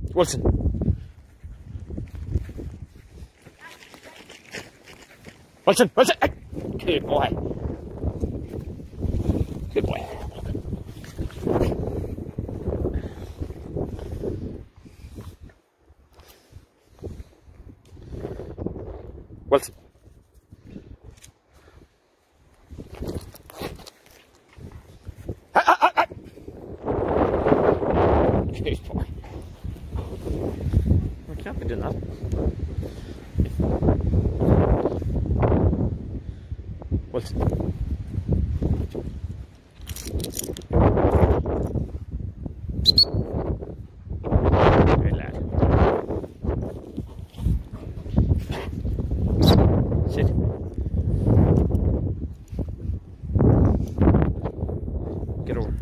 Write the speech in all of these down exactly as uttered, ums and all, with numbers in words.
Wilson. Wilson, Wilson. Good boy. Good boy. Wilson. Ah, ah, ah, ah. Good boy. We can't be doing that. Wilson. Good lad. Sit. Get over.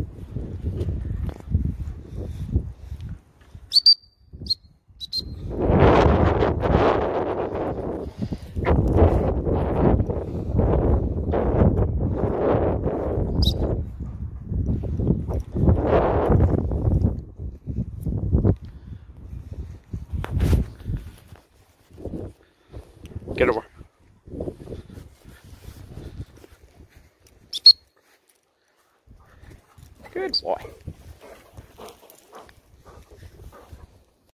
Get over. Good boy.